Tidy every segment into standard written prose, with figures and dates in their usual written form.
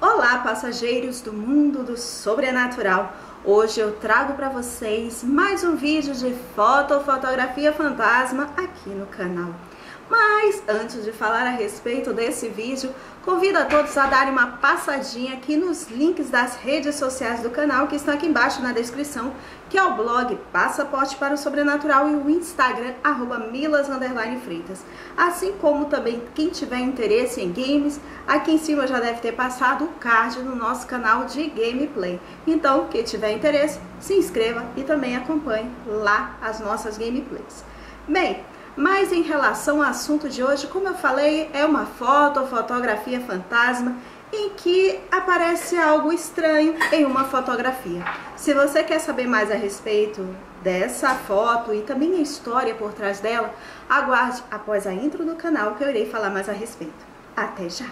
Olá, passageiros do mundo do sobrenatural! Hoje eu trago para vocês mais um vídeo de fotografia fantasma aqui no canal. Mas antes de falar a respeito desse vídeo, convido a todos a darem uma passadinha aqui nos links das redes sociais do canal que estão aqui embaixo na descrição, que é o blog Passaporte para o Sobrenatural e o Instagram @milas_freitas. Assim como também quem tiver interesse em games, aqui em cima já deve ter passado o card no nosso canal de gameplay. Então, quem tiver interesse, se inscreva e também acompanhe lá as nossas gameplays. Bem, mas em relação ao assunto de hoje, como eu falei, é uma fotografia fantasma em que aparece algo estranho em uma fotografia. Se você quer saber mais a respeito dessa foto e também a história por trás dela, aguarde após a intro do canal que eu irei falar mais a respeito. Até já!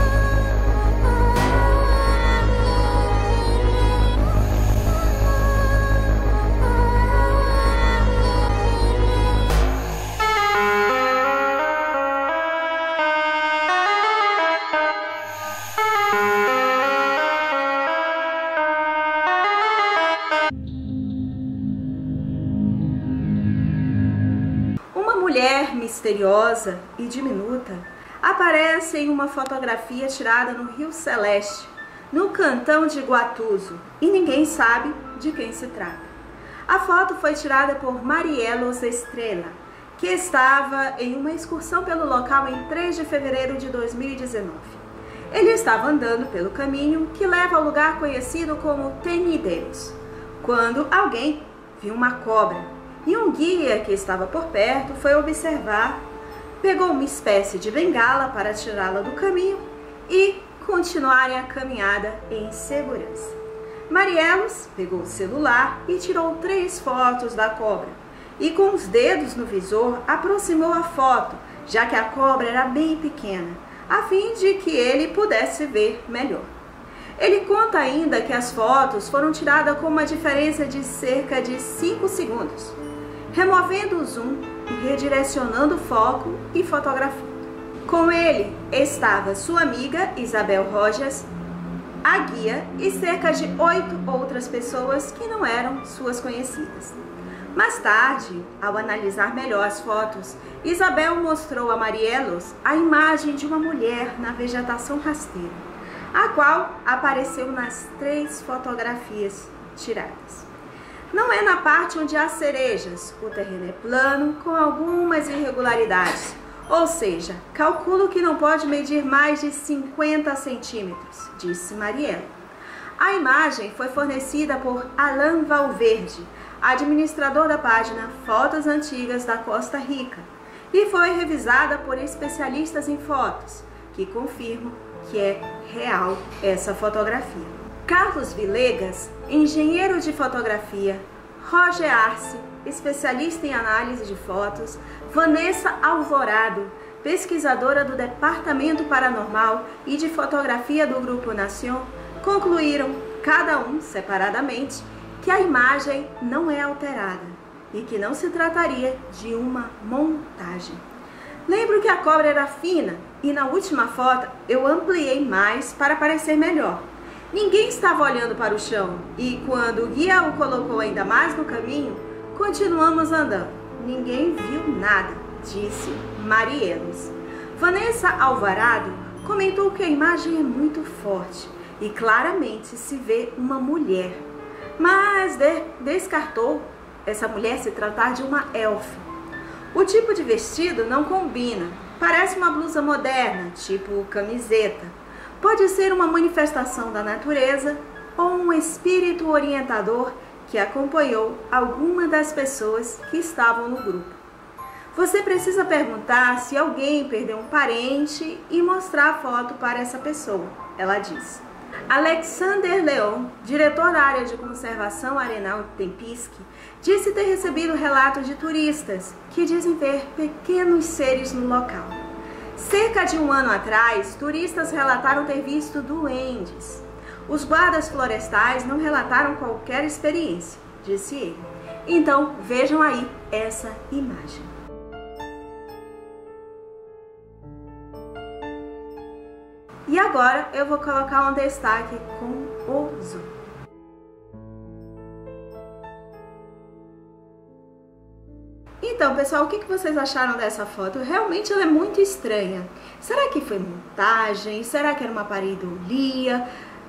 Mulher misteriosa e diminuta aparece em uma fotografia tirada no Rio Celeste, no cantão de Guatuso, e ninguém sabe de quem se trata. A foto foi tirada por Marielos Estrela, que estava em uma excursão pelo local em 3 de fevereiro de 2019. Ele estava andando pelo caminho que leva ao lugar conhecido como Tenideiros, quando alguém viu uma cobra. E um guia que estava por perto foi observar, pegou uma espécie de bengala para tirá-la do caminho e continuarem a caminhada em segurança. Marielos pegou o celular e tirou 3 fotos da cobra e com os dedos no visor aproximou a foto, já que a cobra era bem pequena, a fim de que ele pudesse ver melhor. Ele conta ainda que as fotos foram tiradas com uma diferença de cerca de 5 segundos. Removendo o zoom e redirecionando o foco e fotografando. Com ele estava sua amiga Isabel Rojas, a guia e cerca de 8 outras pessoas que não eram suas conhecidas. Mais tarde, ao analisar melhor as fotos, Isabel mostrou a Marielos a imagem de uma mulher na vegetação rasteira, a qual apareceu nas 3 fotografias tiradas. Não é na parte onde há cerejas, o terreno é plano com algumas irregularidades, ou seja, calculo que não pode medir mais de 50 centímetros, disse Mariela. A imagem foi fornecida por Alan Valverde, administrador da página Fotos Antigas da Costa Rica, e foi revisada por especialistas em fotos, que confirmam que é real essa fotografia. Carlos Villegas, engenheiro de fotografia, Roger Arce, especialista em análise de fotos, Vanessa Alvorado, pesquisadora do Departamento Paranormal e de Fotografia do Grupo Nation, concluíram, cada um separadamente, que a imagem não é alterada e que não se trataria de uma montagem. Lembro que a cobra era fina e na última foto eu ampliei mais para parecer melhor. Ninguém estava olhando para o chão e quando o guia o colocou ainda mais no caminho, continuamos andando. Ninguém viu nada, disse Marielos. Vanessa Alvarado comentou que a imagem é muito forte e claramente se vê uma mulher, mas descartou essa mulher se tratar de uma elfa. O tipo de vestido não combina, parece uma blusa moderna, tipo camiseta. Pode ser uma manifestação da natureza ou um espírito orientador que acompanhou alguma das pessoas que estavam no grupo. Você precisa perguntar se alguém perdeu um parente e mostrar a foto para essa pessoa, ela disse. Alexander Leon, diretor da área de conservação arenal Tempisque, disse ter recebido relatos de turistas que dizem ver pequenos seres no local. Cerca de um ano atrás, turistas relataram ter visto duendes. Os guardas florestais não relataram qualquer experiência, disse ele. Então, vejam aí essa imagem. E agora eu vou colocar um destaque com o zoom. Então, pessoal, o que vocês acharam dessa foto? Realmente ela é muito estranha. Será que foi montagem? Será que era uma pareidolia?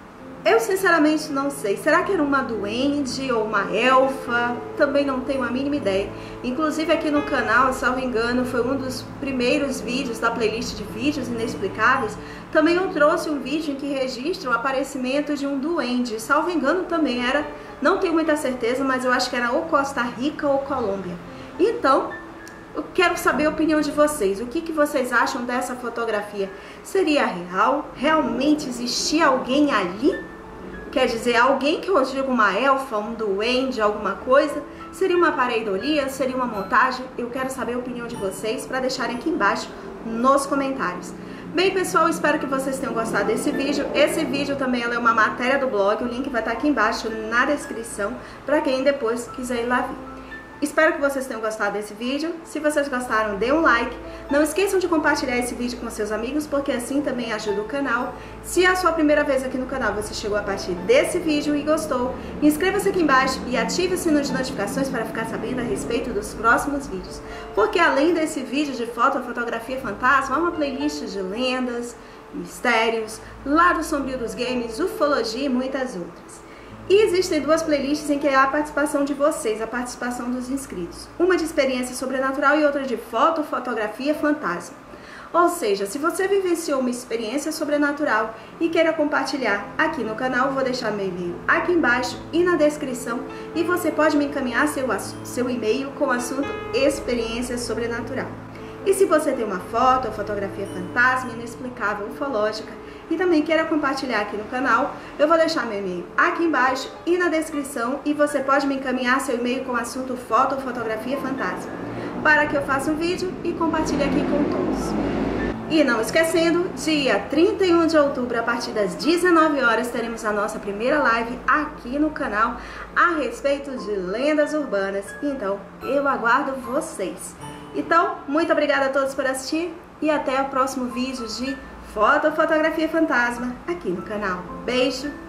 Eu sinceramente não sei. Será que era uma duende ou uma elfa? Também não tenho a mínima ideia. Inclusive aqui no canal, salvo engano, foi um dos primeiros vídeos da playlist de vídeos inexplicáveis. Também eu trouxe um vídeo em que registra o aparecimento de um duende. Salvo engano também era, não tenho muita certeza, mas eu acho que era ou Costa Rica ou Colômbia. Então, eu quero saber a opinião de vocês. O que vocês acham dessa fotografia? Seria real? Realmente existia alguém ali? Quer dizer, alguém que eu digo uma elfa, um duende, alguma coisa? Seria uma pareidolia? Seria uma montagem? Eu quero saber a opinião de vocês para deixarem aqui embaixo nos comentários. Bem, pessoal, espero que vocês tenham gostado desse vídeo. Esse vídeo também é uma matéria do blog, o link vai estar aqui embaixo na descrição para quem depois quiser ir lá ver. Espero que vocês tenham gostado desse vídeo. Se vocês gostaram, dê um like. Não esqueçam de compartilhar esse vídeo com seus amigos, porque assim também ajuda o canal. Se é a sua primeira vez aqui no canal, você chegou a partir desse vídeo e gostou, inscreva-se aqui embaixo e ative o sino de notificações para ficar sabendo a respeito dos próximos vídeos. Porque além desse vídeo de fotografia fantasma, há uma playlist de lendas, mistérios, lado sombrio dos games, ufologia e muitas outras. E existem duas playlists em que há a participação de vocês, a participação dos inscritos. Uma de experiência sobrenatural e outra de fotografia fantasma. Ou seja, se você vivenciou uma experiência sobrenatural e queira compartilhar aqui no canal, vou deixar meu e-mail aqui embaixo e na descrição. E você pode me encaminhar seu e-mail com o assunto experiência sobrenatural. E se você tem uma foto ou fotografia fantasma, inexplicável, ufológica e também queira compartilhar aqui no canal, eu vou deixar meu e-mail aqui embaixo e na descrição e você pode me encaminhar seu e-mail com o assunto foto ou fotografia fantasma para que eu faça um vídeo e compartilhe aqui com todos. E não esquecendo, dia 31 de outubro, a partir das 19 horas, teremos a nossa primeira live aqui no canal a respeito de lendas urbanas. Então, eu aguardo vocês. Então, muito obrigada a todos por assistir e até o próximo vídeo de fotografia fantasma aqui no canal. Beijo!